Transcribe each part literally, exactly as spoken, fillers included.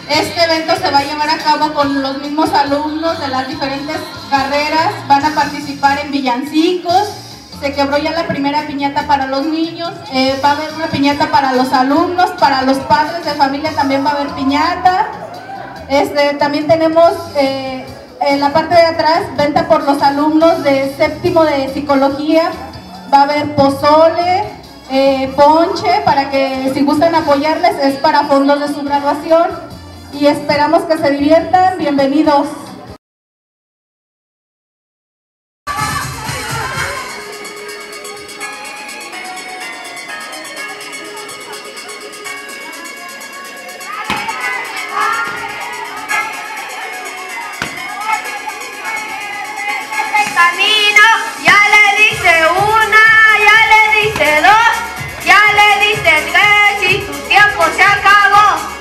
Este evento se va a llevar a cabo con los mismos alumnos de las diferentes carreras, van a participar en villancicos, se quebró ya la primera piñata para los niños, eh, va a haber una piñata para los alumnos, para los padres de familia también va a haber piñata. Este, también tenemos eh, en la parte de atrás venta por los alumnos de séptimo de psicología, va a haber pozole, eh, ponche, para que si gustan apoyarles, es para fondos de su graduación. Y esperamos que se diviertan. Bienvenidos. Camino, ya le dice una, ya le dice dos, ya le dice tres y tu tiempo se acabó.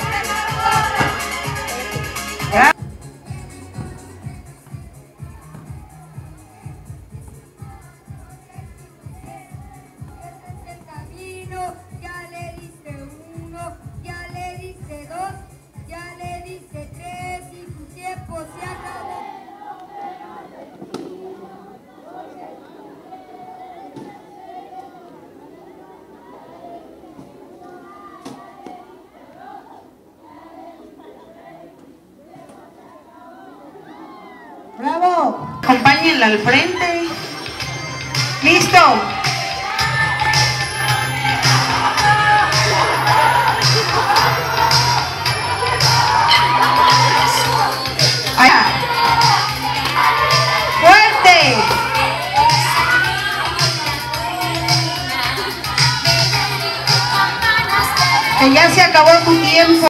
¡Bravo! Acompáñenla al frente. ¡Listo! ¡Allá! ¡Fuerte! Que ya se acabó tu tiempo.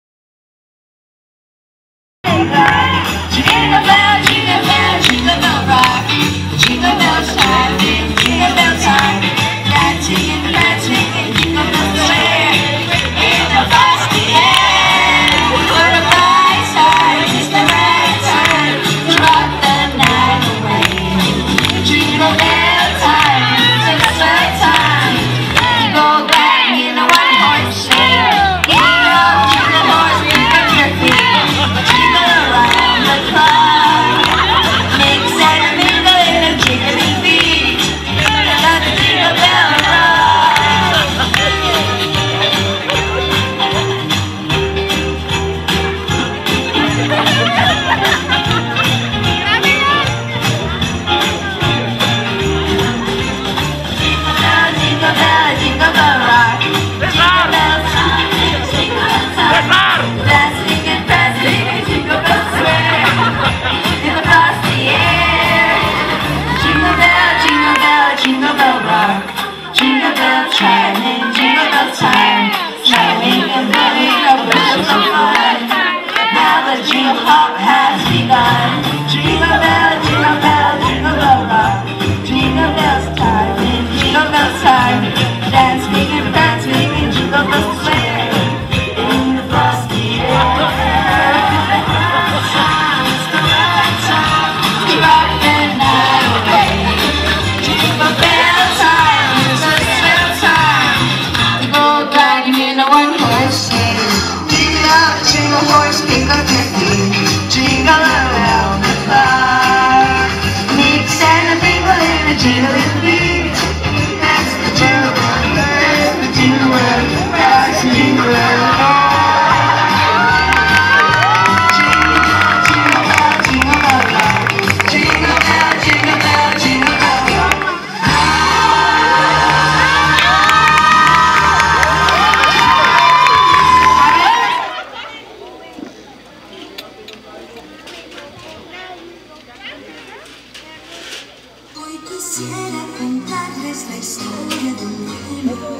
Quisiera contarles la historia de un niño,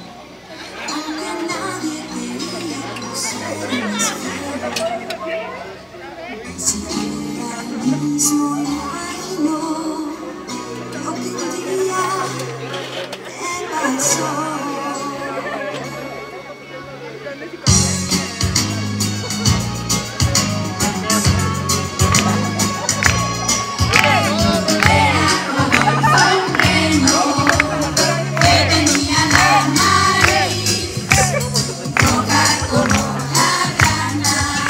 aunque nadie quería que fuéramos bien. Siquiera el mismo imaginó lo que un día te pasó. Con hoja grana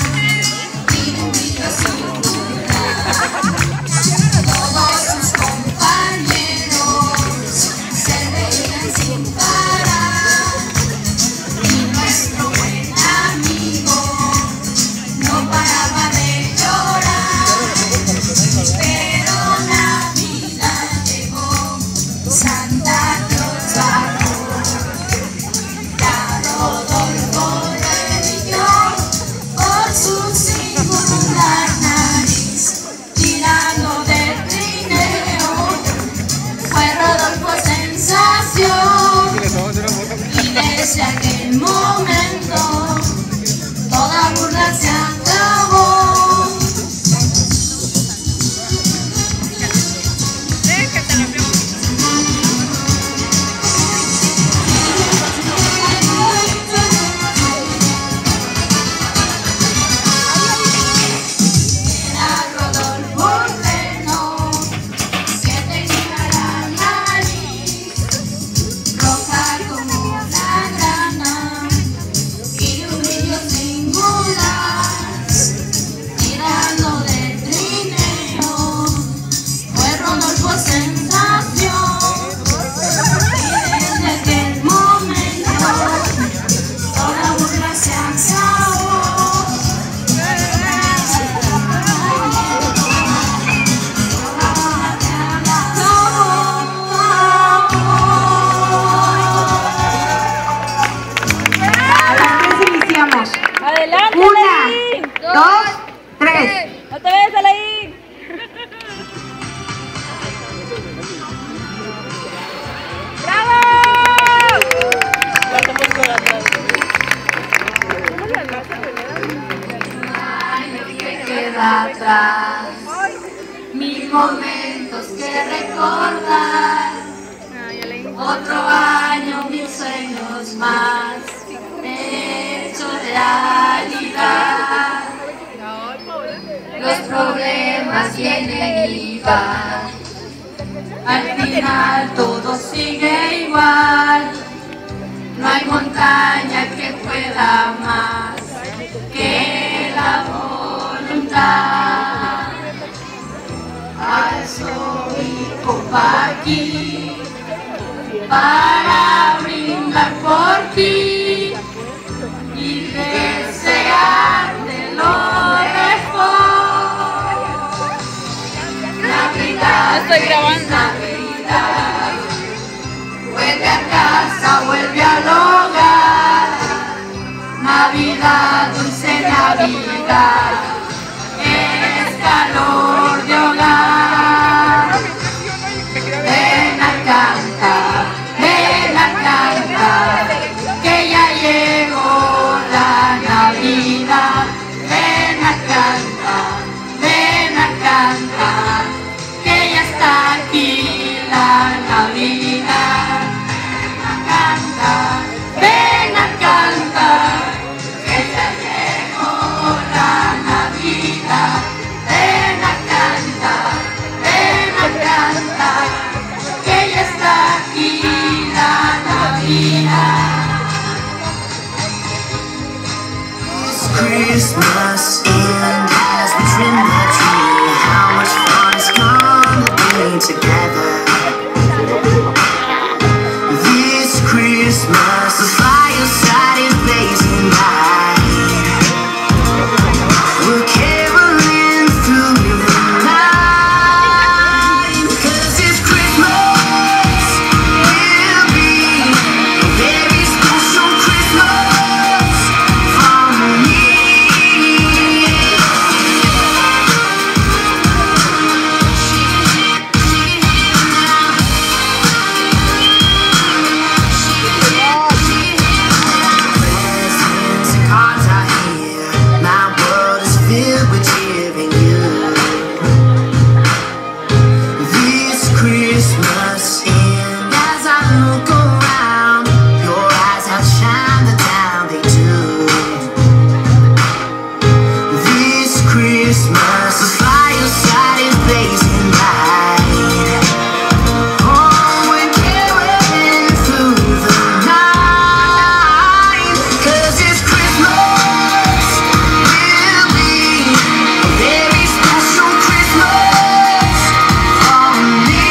Adelante, Una, Alain. dos, tres. Otra vez, Alain. Queda atrás mil momentos que recordar, otro año, mil sueños más hecho realidad. Los problemas vienen y van, al final todo sigue igual. No hay montaña que pueda más que la voluntad. Alzo mi copa aquí para brindar por ti y desearte lo mejor. Navidad, Estoy grabando. Navidad, vuelve a casa, vuelve al hogar. Navidad, dulce Navidad, es calor de hogar. Ven a cantar, ven a cantar, que ya llegó la Navidad. Ven a cantar, ven a cantar, que ya está aquí la Navidad. Ven a cantar, ven a cantar, que ya llegó la Navidad. Ven a cantar, ven a cantar, que ya está aquí la Navidad. Christmas and as we trim the tree, how much fun it's gonna be together. This Christmas, the fireside is blazing bright. We're caroling through the night, 'cause this Christmas will be a very special Christmas for me. Presents and cards are here. My world is filled with cheer and you. This Christmas, and as I look around, your eyes outshine the town they do. This Christmas, the fireside is blazing bright. Oh, we're caroling through the night, 'cause this Christmas will be a very special Christmas for me.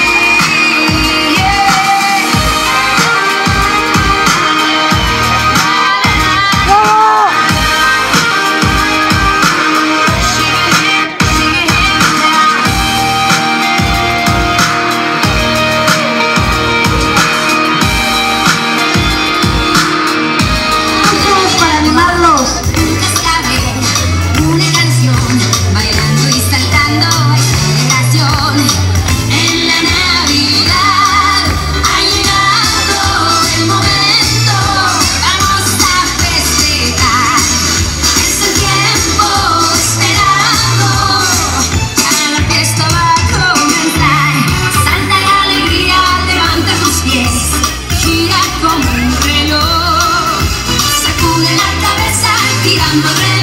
Todos para animarlos. Esta vez una canción, bailando y saltando esta generación. En la Navidad ha llegado el momento, vamos a festejar. Es el tiempo esperado, ya la fiesta va a comenzar. Salta la alegría, levanta tus pies, gira como un reloj. Sacude la cabeza girando alrededor.